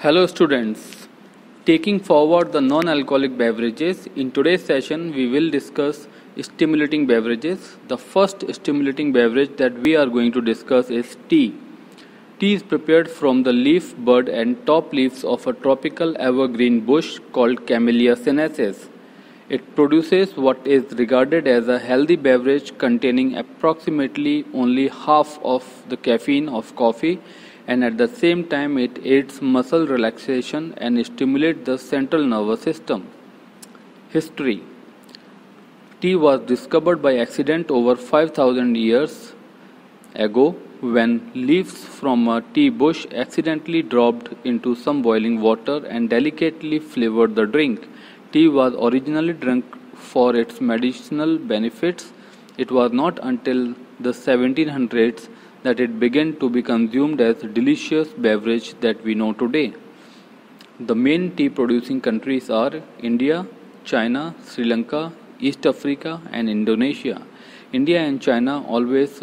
Hello students, taking forward the non-alcoholic beverages, in today's session we will discuss stimulating beverages. The first stimulating beverage that we are going to discuss is tea. Tea is prepared from the leaf, bud and top leaves of a tropical evergreen bush called Camellia sinensis. It produces what is regarded as a healthy beverage containing approximately only half of the caffeine of coffee, and at the same time it aids muscle relaxation and stimulates the central nervous system. History. Tea was discovered by accident over 5,000 years ago when leaves from a tea bush accidentally dropped into some boiling water and delicately flavored the drink. Tea was originally drunk for its medicinal benefits. It was not until the 1700s that it began to be consumed as a delicious beverage that we know today. The main tea producing countries are India, China, Sri Lanka, East Africa and Indonesia. India and China always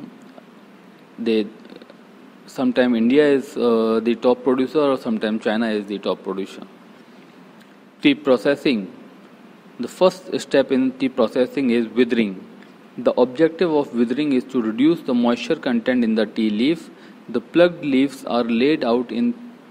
sometimes India is the top producer or sometimes China is the top producer. Tea processing. The first step in tea processing is withering. The objective of withering is to reduce the moisture content in the tea leaf. The plucked leaves are laid out in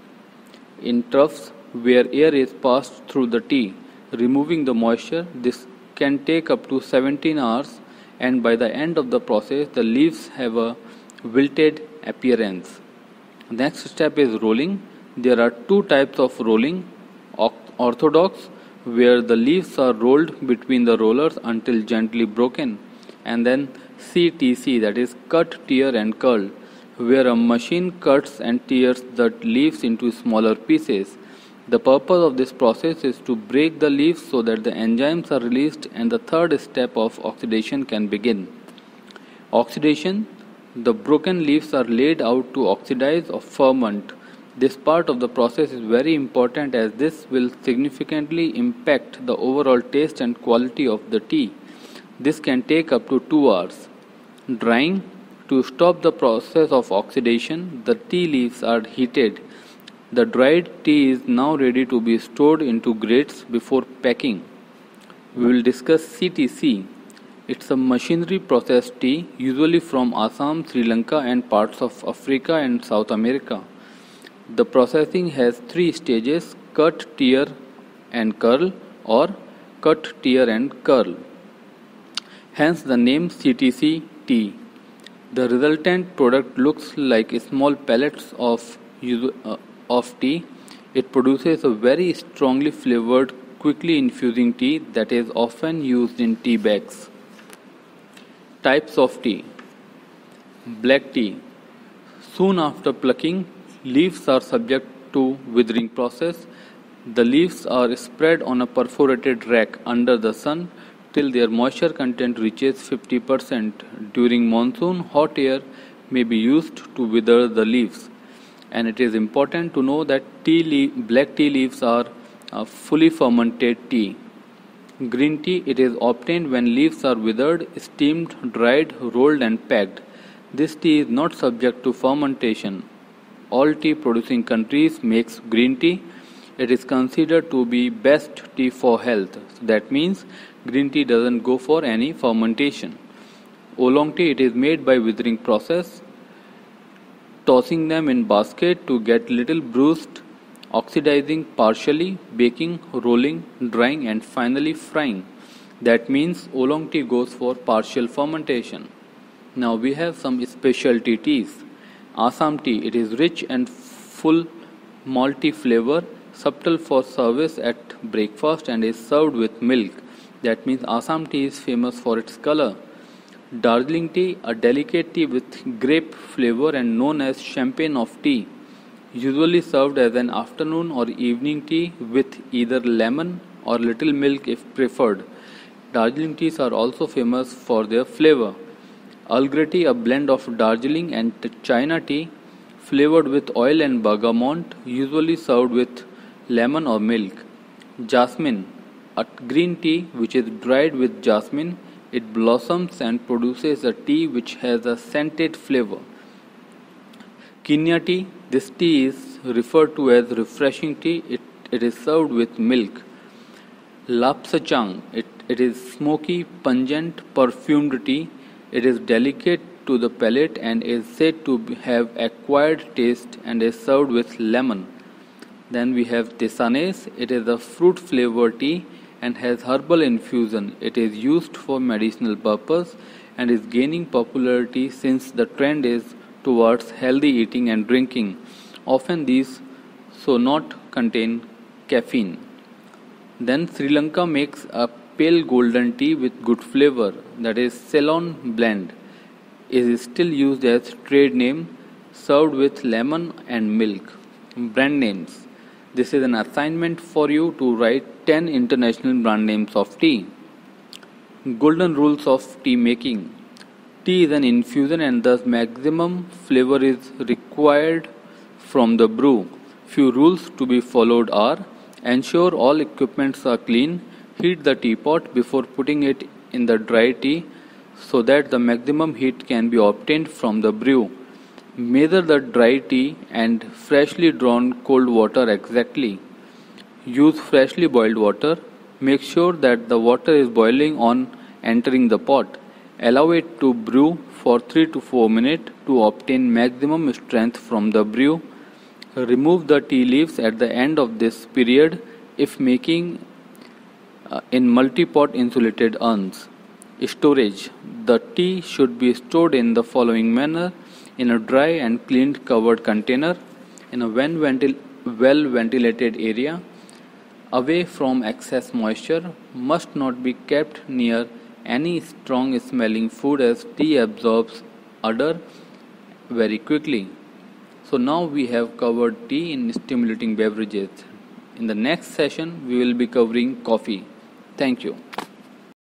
troughs where air is passed through the tea, removing the moisture. This can take up to 17 hours, and by the end of the process, the leaves have a wilted appearance. Next step is rolling. There are two types of rolling: orthodox, where the leaves are rolled between the rollers until gently broken, and then CTC, that is cut, tear and curl, where a machine cuts and tears the leaves into smaller pieces. The purpose of this process is to break the leaves so that the enzymes are released and the third step of oxidation can begin. Oxidation. The broken leaves are laid out to oxidize or ferment. This part of the process is very important as this will significantly impact the overall taste and quality of the tea. This can take up to 2 hours. Drying. To stop the process of oxidation, the tea leaves are heated. The dried tea is now ready to be stored into grates before packing. We will discuss CTC. It's a machinery processed tea, usually from Assam, Sri Lanka and parts of Africa and South America. The processing has 3 stages: cut, tear and curl, or cut, tear and curl. Hence the name CTC tea. The resultant product looks like small pellets of tea. It produces a very strongly flavored, quickly infusing tea that is often used in tea bags. Types of tea. Black tea. Soon after plucking, leaves are subject to withering process. The leaves are spread on a perforated rack under the sun till their moisture content reaches 50%. During monsoon, hot air may be used to wither the leaves. And it is important to know that black tea leaves are a fully fermented tea. Green tea, it is obtained when leaves are withered, steamed, dried, rolled and packed. This tea is not subject to fermentation. All tea producing countries makes green tea. It is considered to be best tea for health. So that means green tea doesn't go for any fermentation. Oolong tea, it is made by withering process, tossing them in basket to get little bruised, oxidizing partially, baking, rolling, drying and finally frying. That means oolong tea goes for partial fermentation. Now we have some specialty teas. Assam tea, it is rich and full malty flavor, subtle for service at breakfast and is served with milk. That means Assam tea is famous for its color. Darjeeling tea, a delicate tea with grape flavor and known as champagne of tea, usually served as an afternoon or evening tea with either lemon or little milk if preferred. Darjeeling teas are also famous for their flavor. Earl Grey tea, a blend of Darjeeling and China tea, flavored with oil and bergamot, usually served with lemon or milk. Jasmine, a green tea which is dried with jasmine. It blossoms and produces a tea which has a scented flavor. Kenya tea, this tea is referred to as refreshing tea. It is served with milk. Lapsachang, it is smoky, pungent, perfumed tea. It is delicate to the palate and is said to have acquired taste and is served with lemon. Then we have Tesanes. It is a fruit flavored tea and has herbal infusion. It is used for medicinal purpose and is gaining popularity since the trend is towards healthy eating and drinking. Often these so not contain caffeine. Then Sri Lanka makes a pale golden tea with good flavor, that is Ceylon blend. It is still used as trade name, served with lemon and milk. Brand names. This is an assignment for you to write 10 international brand names of tea. Golden rules of tea making. Tea is an infusion and thus maximum flavor is required from the brew. Few rules to be followed are: ensure all equipments are clean, heat the teapot before putting it in the dry tea so that the maximum heat can be obtained from the brew. Measure the dry tea and freshly drawn cold water exactly. Use freshly boiled water. Make sure that the water is boiling on entering the pot. Allow it to brew for 3 to 4 minutes to obtain maximum strength from the brew. Remove the tea leaves at the end of this period if making in multi-pot insulated urns. Storage. The tea should be stored in the following manner: in a dry and cleaned covered container, in a well ventilated area, away from excess moisture, must not be kept near any strong smelling food as tea absorbs odor very quickly. So now we have covered tea in stimulating beverages. In the next session we will be covering coffee. Thank you.